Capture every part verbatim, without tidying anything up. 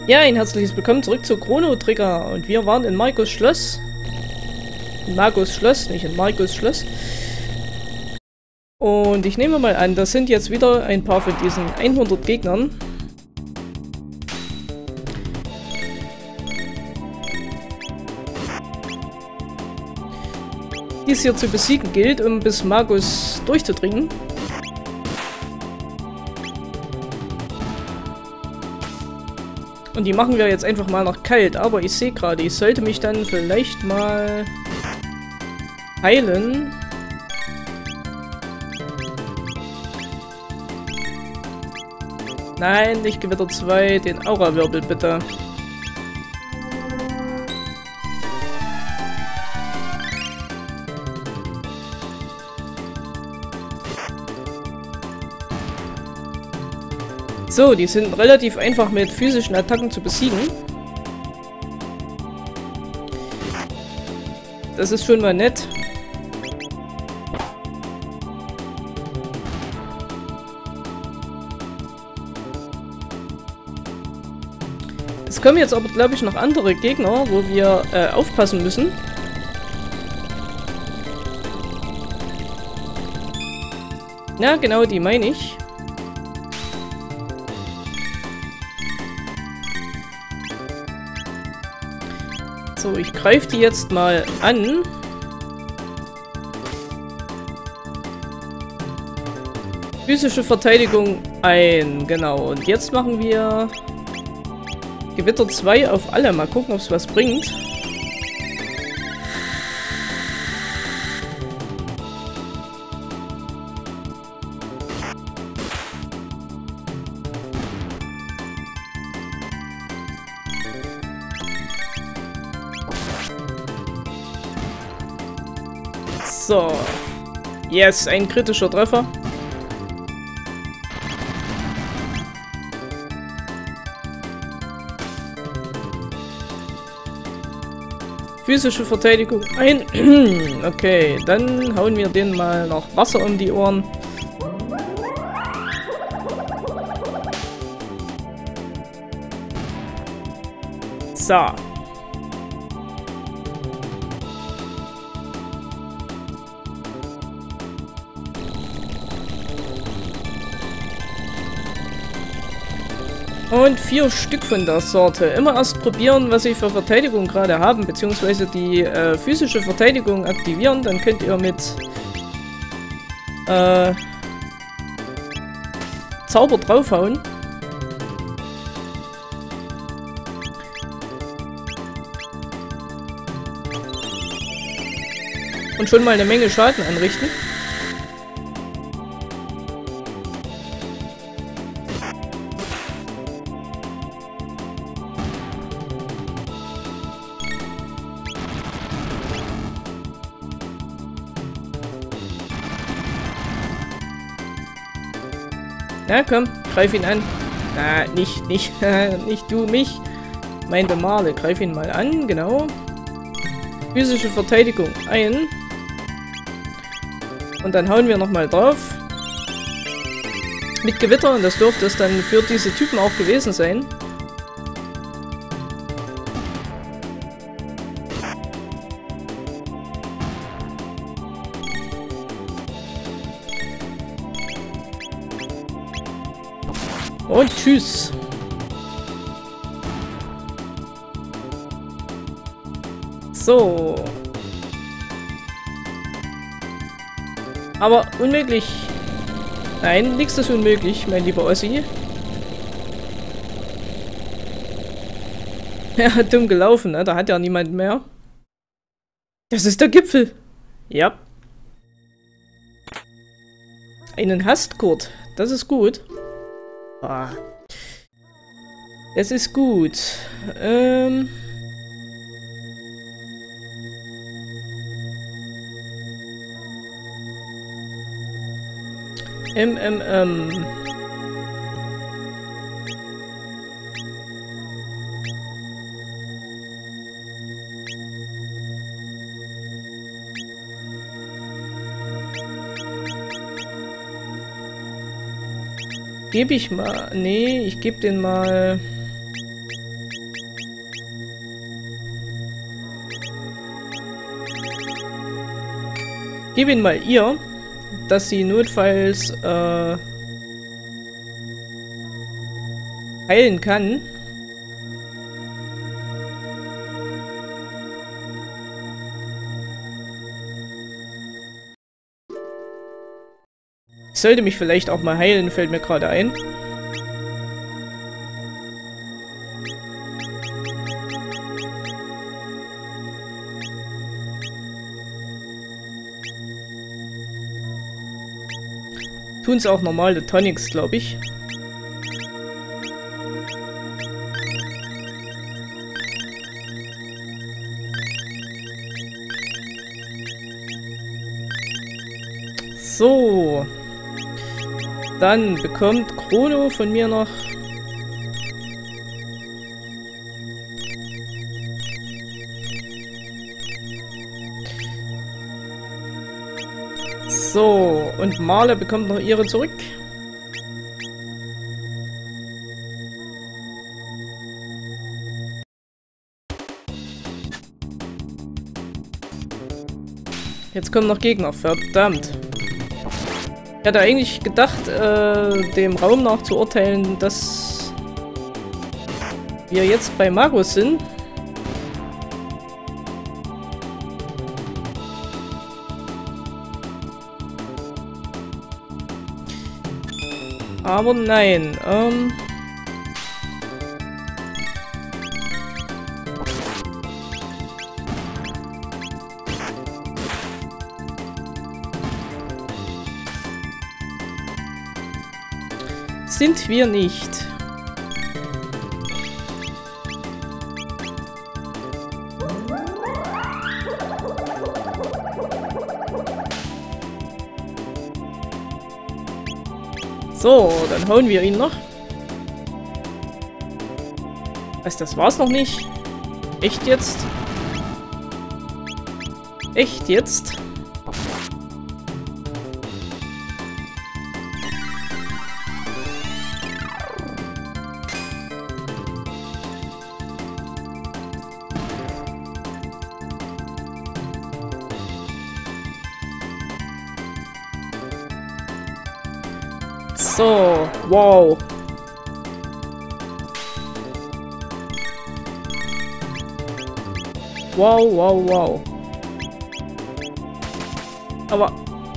Ja, ein herzliches Willkommen zurück zu Chrono Trigger. Und wir waren in Markus Schloss. In Markus Schloss, nicht in Markus Schloss. Und ich nehme mal an, das sind jetzt wieder ein paar von diesen hundert Gegnern. Die es hier zu besiegen gilt, um bis Markus durchzudringen. Und die machen wir jetzt einfach mal noch kalt. Aber ich sehe gerade, ich sollte mich dann vielleicht mal heilen. Nein, nicht Gewitter zwei, den Aura-Wirbel bitte. So, die sind relativ einfach mit physischen Attacken zu besiegen. Das ist schon mal nett. Es kommen jetzt aber, glaube ich, noch andere Gegner, wo wir äh, aufpassen müssen. Ja, genau, die meine ich. So, ich greife die jetzt mal an. Physische Verteidigung ein, genau. Und jetzt machen wir Gewitter zwei auf alle. Mal gucken, ob es was bringt. So. Yes, ein kritischer Treffer. Physische Verteidigung ein. Okay, dann hauen wir den mal noch Wasser um die Ohren. So. Und vier Stück von der Sorte. Immer erst probieren, was sie für Verteidigung gerade haben, beziehungsweise die äh, physische Verteidigung aktivieren. Dann könnt ihr mit äh, Zauber draufhauen. Und schon mal eine Menge Schaden anrichten. Na komm, greif ihn an. Na, nicht, nicht, nicht du mich. Meinte Marle, greif ihn mal an, genau. Physische Verteidigung ein. Und dann hauen wir nochmal drauf. Mit Gewitter, und das dürfte es dann für diese Typen auch gewesen sein. Und tschüss. So. Aber unmöglich. Nein, nichts ist unmöglich, mein lieber Ossi. Ja, dumm gelaufen, ne? Da hat ja niemand mehr. Das ist der Gipfel. Ja. Einen Hastgurt. Das ist gut. Ah. Das ist gut. Ähm. M M M. Gebe ich mal. Nee, ich gebe den mal. Gib ihn mal ihr, dass sie notfalls äh, heilen kann. Ich sollte mich vielleicht auch mal heilen, fällt mir gerade ein. Tun es auch normale Tonics, glaube ich. So. Dann bekommt Chrono von mir noch so, und Marle bekommt noch ihre zurück. Jetzt kommen noch Gegner, verdammt. Ich hatte eigentlich gedacht, äh, dem Raum nach zu urteilen, dass wir jetzt bei Magus sind. Aber nein, ähm... sind wir nicht. So, dann hauen wir ihn noch. Was, das war's noch nicht? Echt jetzt? Echt jetzt? So, wow. Wow, wow, wow. Aber...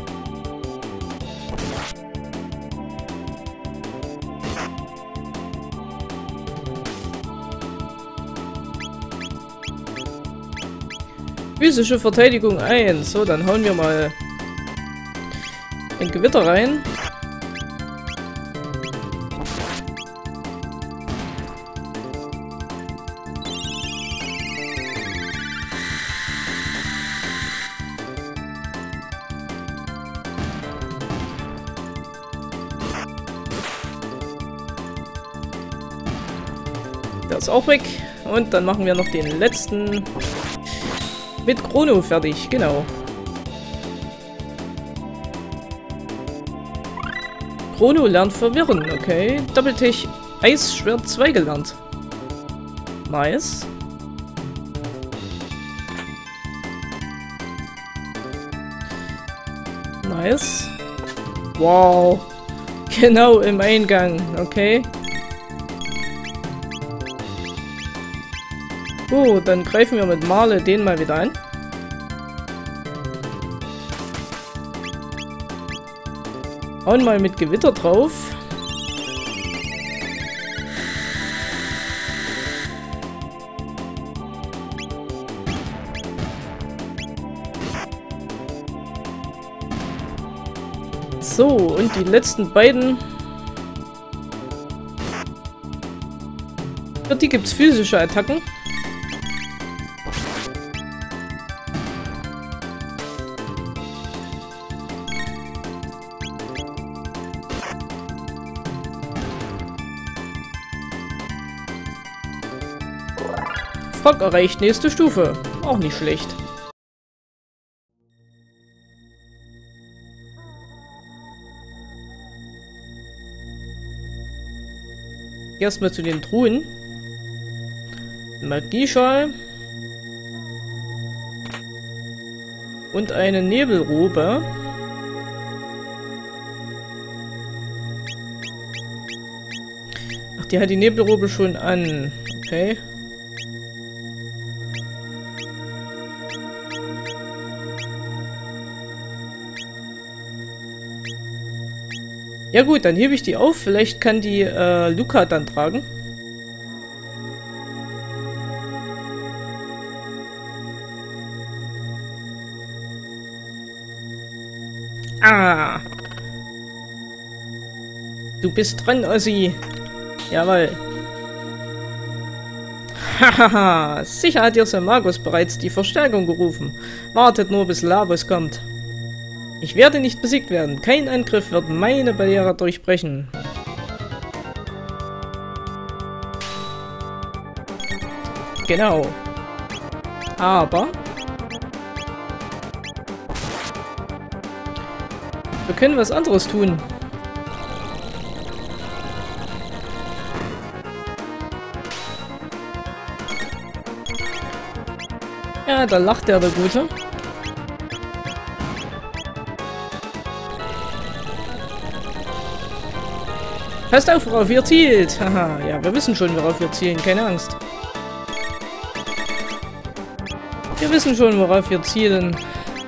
physische Verteidigung eins. So, dann hauen wir mal ein Gewitter rein. Der ist auch weg. Und dann machen wir noch den letzten mit Chrono fertig. Genau. Chrono lernt verwirren. Okay. Doppeltech Eisschwert zwei gelernt. Nice. Nice. Wow. Genau im Eingang. Okay. Gut, dann greifen wir mit Marle den mal wieder an. Hauen mal mit Gewitter drauf. So, und die letzten beiden. Für die gibt es physische Attacken. Fock erreicht nächste Stufe. Auch nicht schlecht. Erstmal zu den Truhen. Magieschal. Und eine Nebelrobe. Ach, die hat die Nebelrobe schon an. Okay. Ja gut, dann hebe ich die auf. Vielleicht kann die äh, Luca dann tragen. Ah. Du bist dran, Ossi. Jawohl. Hahaha. Sicher hat ihr Sir Magus bereits die Verstärkung gerufen. Wartet nur, bis Lavos kommt. Ich werde nicht besiegt werden. Kein Angriff wird meine Barriere durchbrechen. Genau. Aber wir können was anderes tun. Ja, da lacht der, der Gute. Passt auf, worauf ihr zielt. Haha, ja, wir wissen schon, worauf wir zielen. Keine Angst. Wir wissen schon, worauf wir zielen.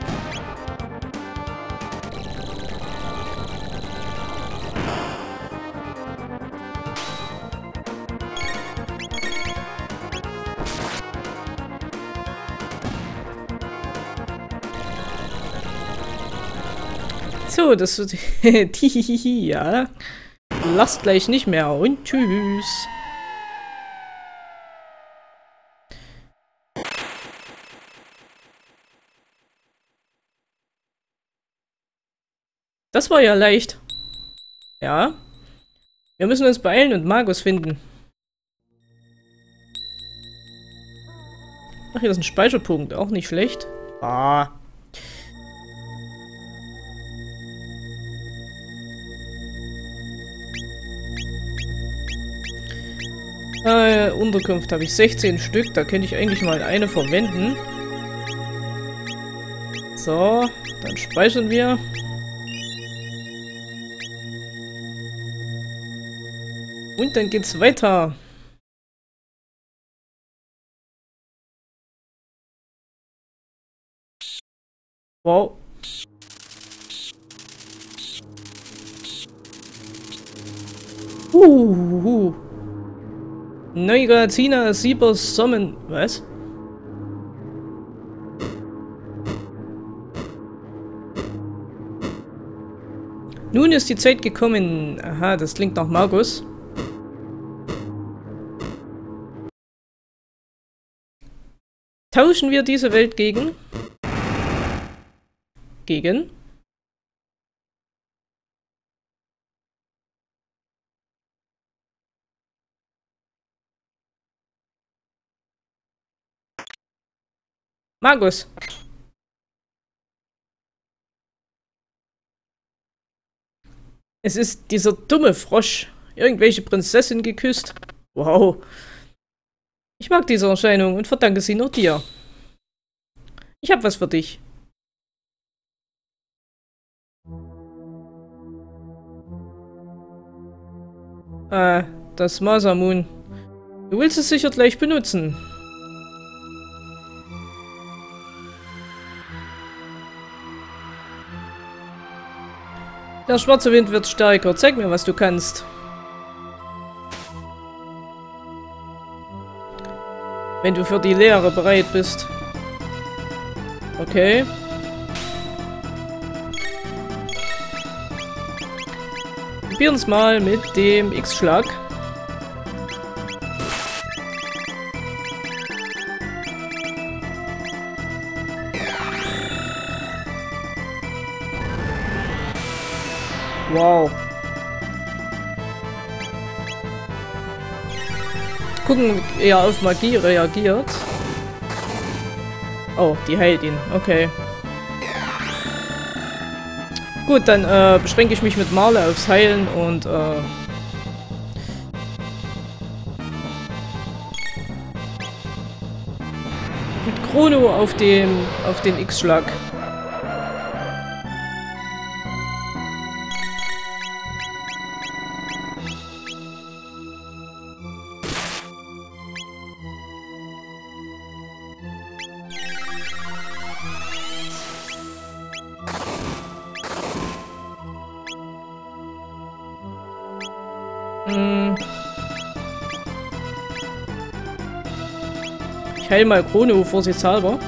So, das wird... Tihihihi, ja. Lasst gleich nicht mehr und tschüss. Das war ja leicht. Ja. Wir müssen uns beeilen und Magus finden. Ach, hier ist ein Speicherpunkt. Auch nicht schlecht. Ah. Äh, Unterkunft habe ich sechzehn Stück. Da könnte ich eigentlich mal eine verwenden. So, dann speichern wir. Und dann geht's weiter. Wow. Uhuhu. Neugatina Sieber Sommen. Was? Nun ist die Zeit gekommen. Aha, das klingt nach Magus. Tauschen wir diese Welt gegen? Gegen? Magus. Es ist dieser dumme Frosch. Irgendwelche Prinzessin geküsst. Wow. Ich mag diese Erscheinung und verdanke sie nur dir. Ich hab was für dich. Ah, das Masamune. Du willst es sicher gleich benutzen. Der schwarze Wind wird stärker. Zeig mir, was du kannst. Wenn du für die Lehre bereit bist. Okay. Probieren es mal mit dem X-Schlag. Wow. Gucken, wie er auf Magie reagiert. Oh, die heilt ihn. Okay. Gut, dann äh, beschränke ich mich mit Marle aufs Heilen und äh, mit Chrono auf den auf den X-Schlag. Ich heile mal Chrono vorsichtshalber.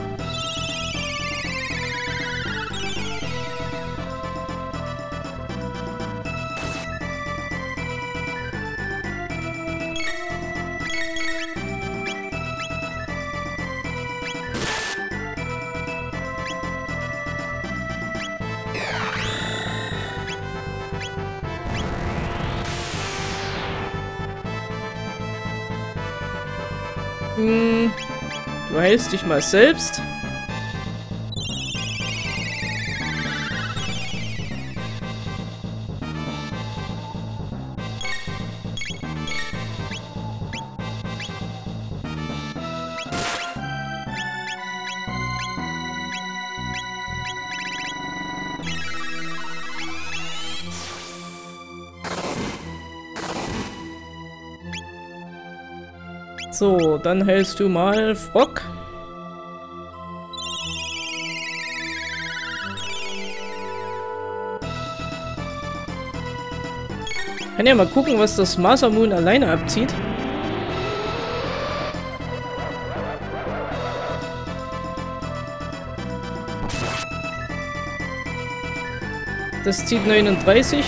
Hm, du heilst dich mal selbst. So, dann hältst du mal Frock. Kann ja mal gucken, was das Masamune alleine abzieht. Das zieht neununddreißig.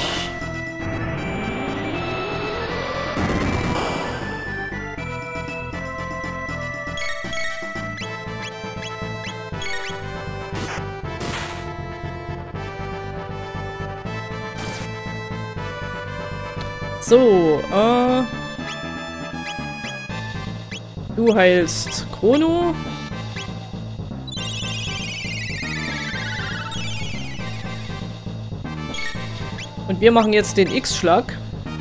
So, äh... du heilst Chrono. Und wir machen jetzt den X-Schlag.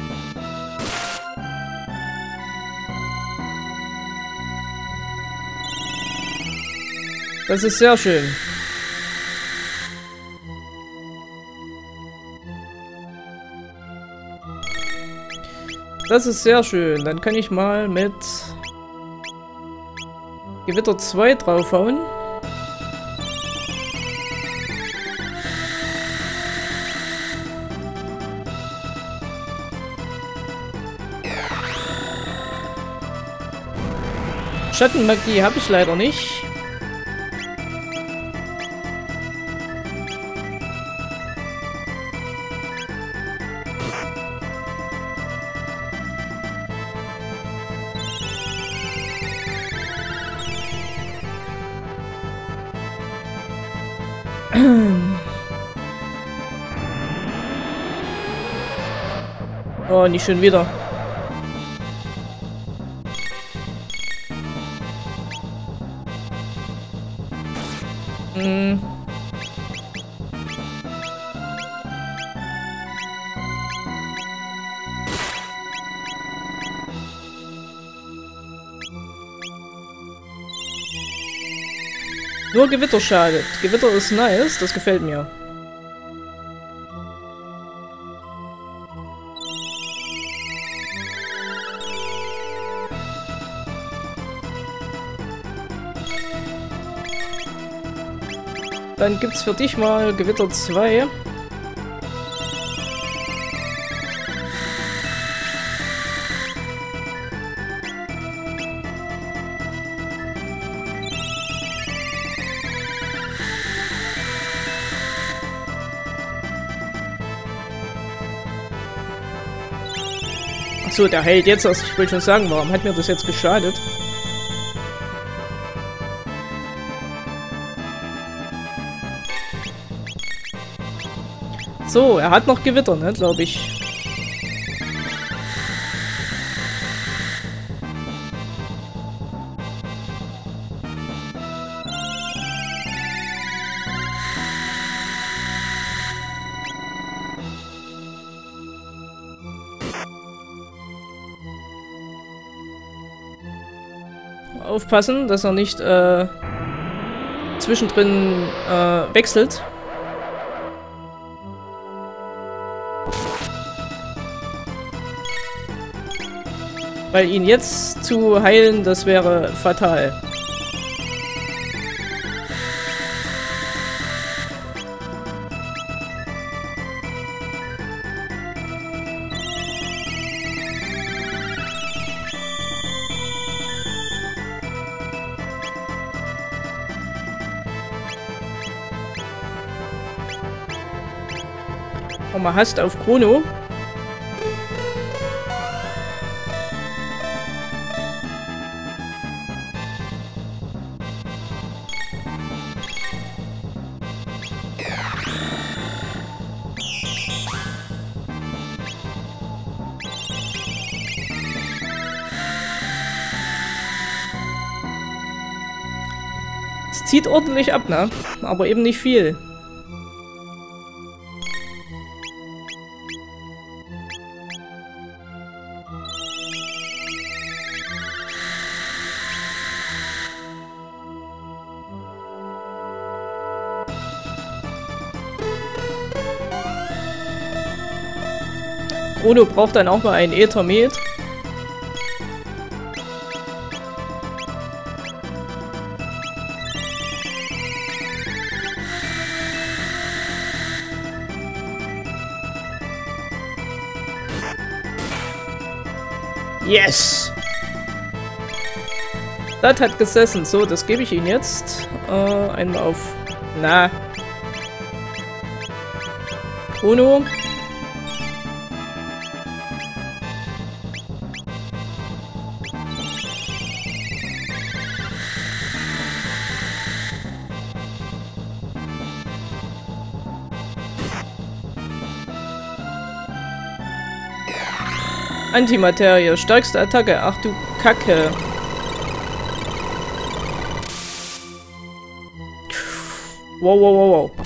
Das ist sehr schön. Das ist sehr schön. Dann kann ich mal mit Gewitter zwei draufhauen. Schattenmagie habe ich leider nicht. Oh, nicht schon wieder. Hm. Nur Gewitter schadet. Gewitter ist nice, das gefällt mir. Dann gibt's für dich mal Gewitter zwei. Achso, der heilt jetzt erst. Ich wollte schon sagen, warum hat mir das jetzt geschadet? So, er hat noch Gewitter, ne, glaube ich. Aufpassen, dass er nicht äh, zwischendrin äh, wechselt. Weil ihn jetzt zu heilen, das wäre fatal. Oh, mal Hast auf Chrono. Es zieht ordentlich ab, ne? Aber eben nicht viel. Chrono braucht dann auch mal ein Ethermet. Yes! Das hat gesessen. So, das gebe ich Ihnen jetzt. Äh, einmal auf... Na. Chrono. Antimaterie, stärkste Attacke. Ach du Kacke. Wow, wow, wow, wow.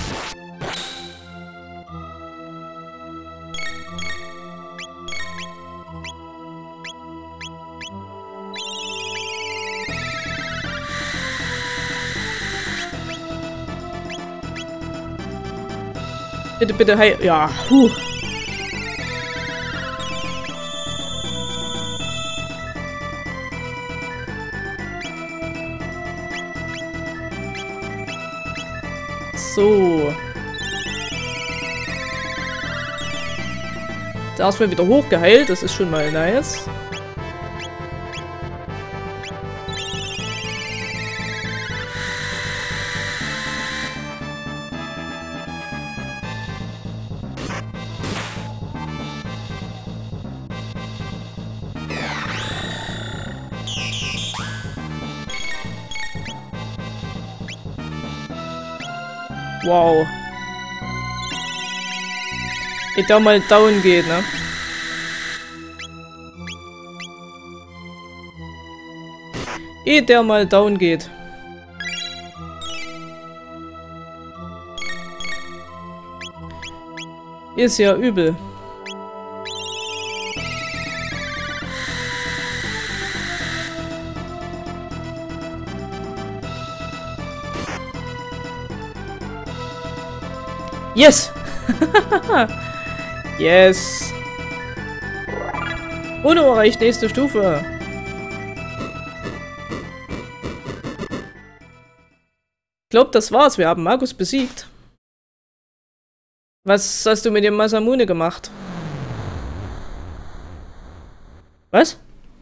Bitte, bitte, hey. Ja, huh. So. Da ist mir wieder hochgeheilt, das ist schon mal nice. Wow. Ehe der mal down geht, ne? Ehe der mal down geht. Ist ja übel. Yes! Yes! Uno erreicht nächste Stufe. Ich glaube, das war's. Wir haben Magus besiegt. Was hast du mit dem Masamune gemacht? Was?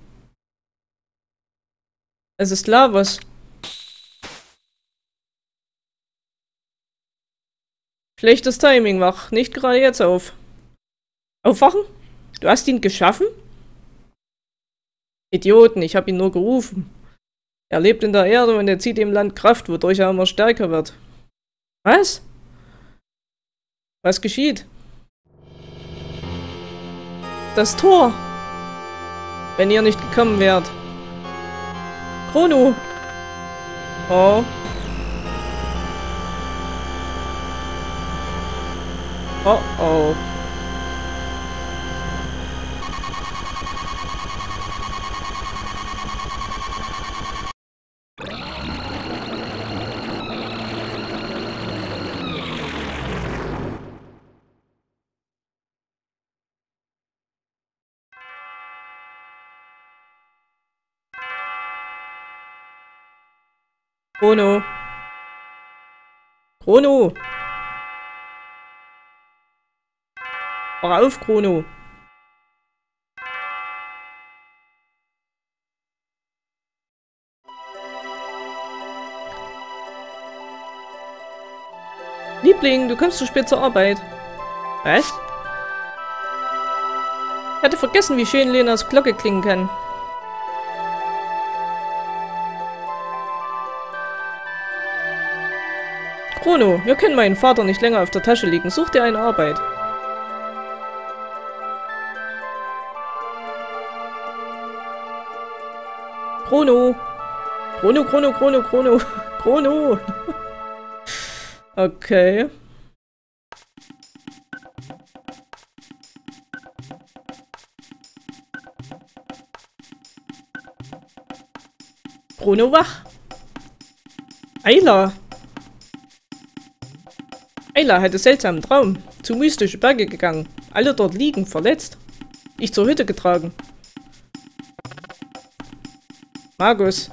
Es ist Lavos. Schlechtes Timing, wach nicht gerade jetzt auf. Aufwachen? Du hast ihn geschaffen? Idioten, ich habe ihn nur gerufen. Er lebt in der Erde und er zieht im Land Kraft, wodurch er immer stärker wird. Was? Was geschieht? Das Tor! Wenn ihr nicht gekommen wärt. Chrono! Oh. Oh oh. Chrono. Chrono. Mach auf, Chrono. Liebling, du kommst zu spät zur Arbeit. Was? Ich hatte vergessen, wie schön Lenas Glocke klingen kann. Chrono, wir können meinen Vater nicht länger auf der Tasche liegen. Such dir eine Arbeit. Chrono. Chrono, Chrono, Chrono, Chrono. Chrono. Okay. Chrono wach. Ayla. Ayla hatte seltsamen Traum. Zu mystische Berge gegangen. Alle dort liegen, verletzt. Ich zur Hütte getragen. Magus.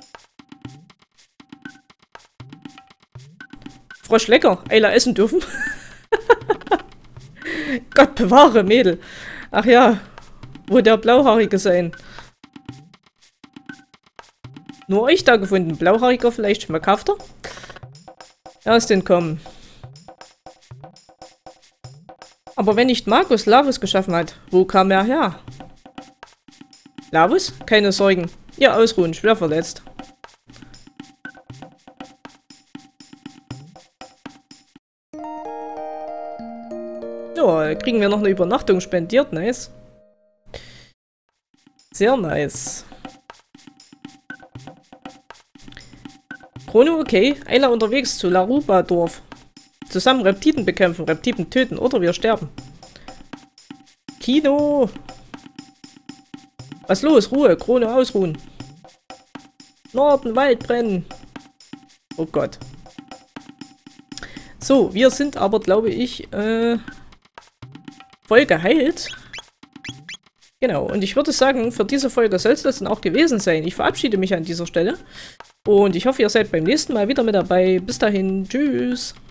Frosch lecker. Ayla essen dürfen. Gott bewahre, Mädel. Ach ja. Wo der Blauhaarige sein. Nur euch da gefunden. Blauhaariger vielleicht schmackhafter? Lass den kommen. Aber wenn nicht Magus Lavus geschaffen hat, wo kam er her? Lavus? Keine Sorgen. Ihr ausruhen, schwer verletzt. Ja, kriegen wir noch eine Übernachtung spendiert. Nice. Sehr nice. Chrono, okay. Ayla unterwegs zu Laruba-Dorf. Zusammen Reptiden bekämpfen, Reptiden töten oder wir sterben. Kino! Was los? Ruhe, Chrono ausruhen. Norden, Wald brennen. Oh Gott. So, wir sind aber, glaube ich, äh, voll geheilt. Genau, und ich würde sagen, für diese Folge soll es das dann auch gewesen sein. Ich verabschiede mich an dieser Stelle. Und ich hoffe, ihr seid beim nächsten Mal wieder mit dabei. Bis dahin, tschüss.